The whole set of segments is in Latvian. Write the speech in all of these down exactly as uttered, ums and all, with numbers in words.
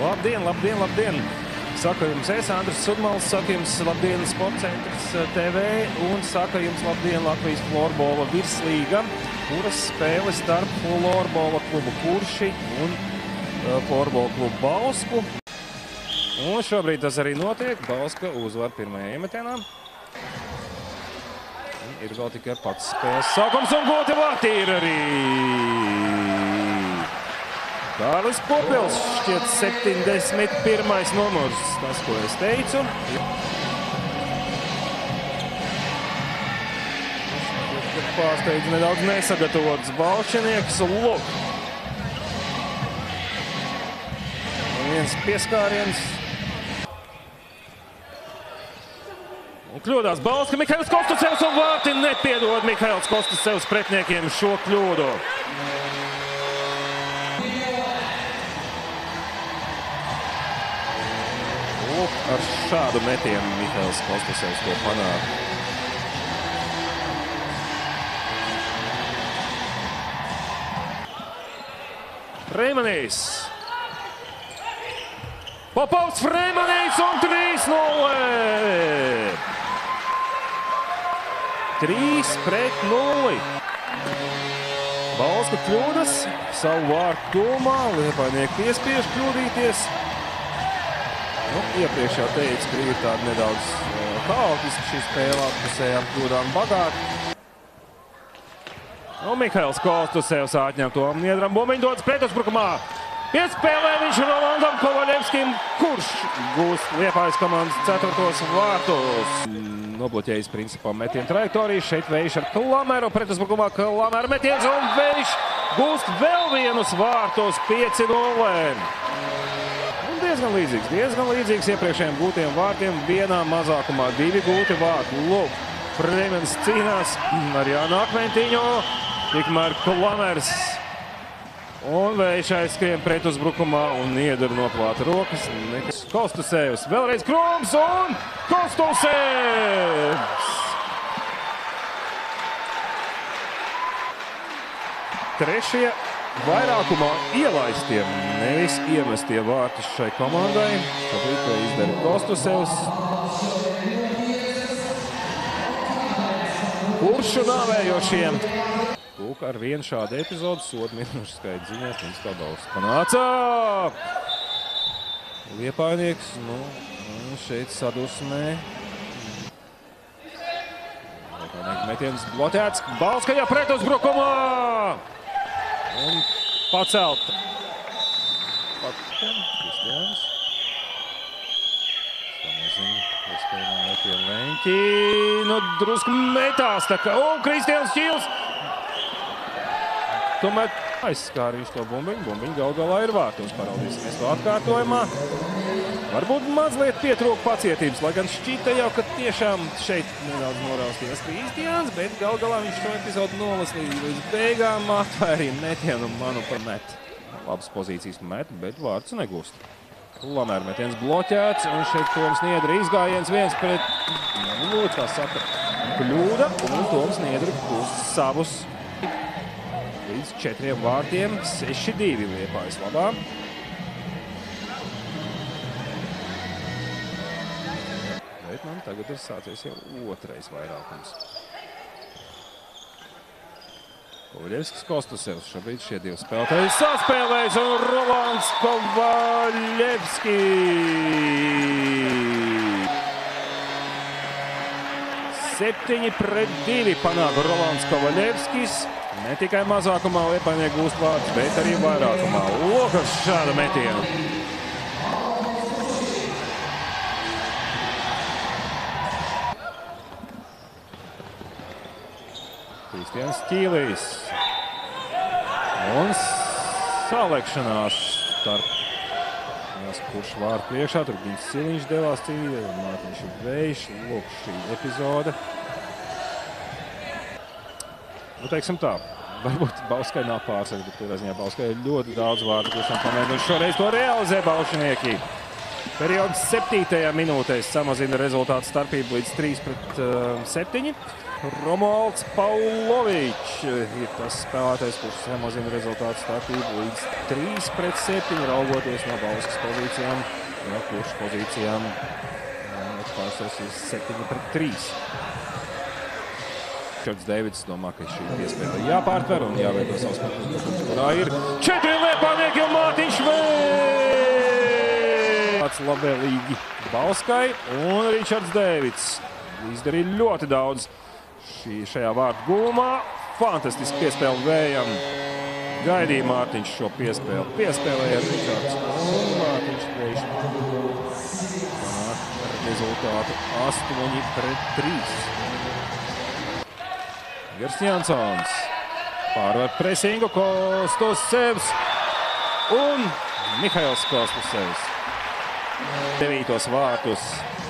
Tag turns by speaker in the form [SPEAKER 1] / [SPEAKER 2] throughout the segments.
[SPEAKER 1] Labdien, labdien, labdien! Saka jums es, Andris Sudmals, saka jums labdien Sportcentrs T V un saka jums labdien Latvijas florbola virslīga, kuras spēle starp florbola klubu Kurši un florbola klubu Bausku. Un šobrīd tas arī notiek. Bauska uzvar pirmajā iemetienā. Ir vēl tikai pats spēles sākums un goti vārti ir arī Kārlis Popils, šķiet septiņdesmit pirmais numurs, tas, ko es teicu. Pārsteidz nedaudz nesagatavots Balšinieks. Lūk. Un viens pieskāriens. Un kļūdās Bauska, Mihails Kostusevs un vārti nepiedod Mihails Kostusevs pretniekiem šo kļūdu. Ar šādu metienu Mihails Kostusevs to panāk. Freimanīs. Popovs, Freimanīs un trīs nulle. trīs pret nulli. Bauska kļūdas, savu vārtu tūmā, Liepainieki piespiež kļūdīties. Nu, iepriekš jau teicu, ka ir tāda nedaudz uh, haotiski šī spēle atpusējām kļūdām bagāti. Nu, Mihails Kostusevs atņem to Niedram bumbiņu, dodas pretuzbrukumā. Piespēlē viņš Rolandam Kovaļevskim, kurš gūst Liepājas komandas ceturtos vārtus. Nobloķējis principā metienu trajektoriju. Šeit Vējš ar Klameru pretuzbrukumā. Klameru metiens un Vējš gūst vēl vienus vārtus pieci nulle. Diezgan līdzīgs, diezgan līdzīgs iepriekšējiem gūtiem vārtiem, vienā mazākumā divi gūti vārti. Lūk, Freimans cīnās ar Jānu Akmentiņu, tikmēr Klamers un Vējš aizskrien pretuzbrukumā un Niedra noplāta rokas. Kostusevs, vēlreiz Krums un Kostusevs! Trešie vairākumā ielaistie, nevis iemestie vārti šai komandai. Šobrīd to izdara Kostusevs. Kuršu nāvējošiem. Lūk, ar vienu šādu epizodu sodu minūšu skaitu ziņās mums kā Bauska panāca. Liepainieks, nu, šeit sadusmē. Liepainieki metiens bloķēts. Bauska jau pretuzbrukumā! Un pacelt. Patien, Kristiāns. Stamazini, iespējamā metienu Leņķi. Nu, drusku metās tā kā. Un Kristiāns Čīls. Tomēr aizskāra viņš to bumbiņu. Bumbiņu gal galā ir vārtos. Paraudīsimies to atkārtojumā. Varbūt mazliet pietrūka pacietības, lai gan šķita jau, ka tiešām šeit nedaudz norausties Kristiāns, bet gal galā viņš šo epizodu nolasīja līdz beigām, atvērīja metienu un manu par met. Labas pozīcijas met, bet vārds negūst. Klamer metiens bloķēts, un šeit Toms Niedra izgājiens viens pret, nu, kā saka, kļūda, un Toms Niedra gūst savus līdz četriem vārtiem, seši divi Liepājas labā. Bet man tagad ir sācies jau otrais vairākums. Kovaļevskis, Kostusevs. Šobrīd šie divi spēlētāji saspēlējas un Rolands Kovaļevski. Septiņi pret divi panāk Rolands Kovaļevskis. Ne tikai mazākumā Liepainieki gūst vārtus, bet arī vairākumā. Lūk, ar šādu metienu. Kristiāns Ķīlijs. Un salekšanās starp kurš vārdu priekšā. Tur Gins Siliņš devās cīņā, Mārtiņš Vējš. Lūk, šī epizode. Nu, teiksim tā, varbūt Bauskai nav pārsaka, bet tur ziņā Bauskai ir ļoti daudz vārdu, kuršām pamēģināt. Šoreiz to realizē Balšinieki. Periods septītajā minūtē samazina rezultātu starpību līdz trīs pret septiņi. Romualds Paulovičs ir tas spēlētājs, kurš samazina rezultātu starpību līdz trīs pret septiņi, raugoties no Bauskas pozīcijām, no kurš pozīcijām pārstāvs ir septiņi pret trīs. Ričards Deivids domā, ka šī piespēle jāpārtver un jāveido savs punktus, kurā ir četri liepānieki un Mārtiņš Vējs. Labvēlīgi Bauskai un Ričards Deivids izdarīja ļoti daudz šī, šajā vārtu gūmā. Fantastiski piespēle Vējam. Gaidīja Mārtiņš šo piespēli. Piespēlēja Ričards un Mārtiņš Vējš. Ar rezultātu astoņi pret trīs. Gers Jansons pārvar presingu, Kostusevs un Mihails Kostusevs. Devītos vārtus.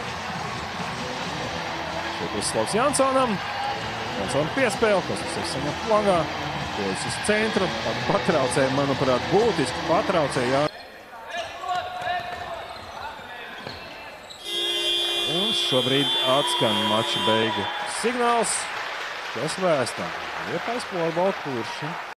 [SPEAKER 1] Šeit uzslauks Jansonam. Jansona piespēle, Kostusevs saņem flagā. Dodas uz centru. Patraucēja, manuprāt, būtiski patraucēja. Un šobrīd atskan mača beigu signāls. Kas vēstā? Liepājas Florbola kurši.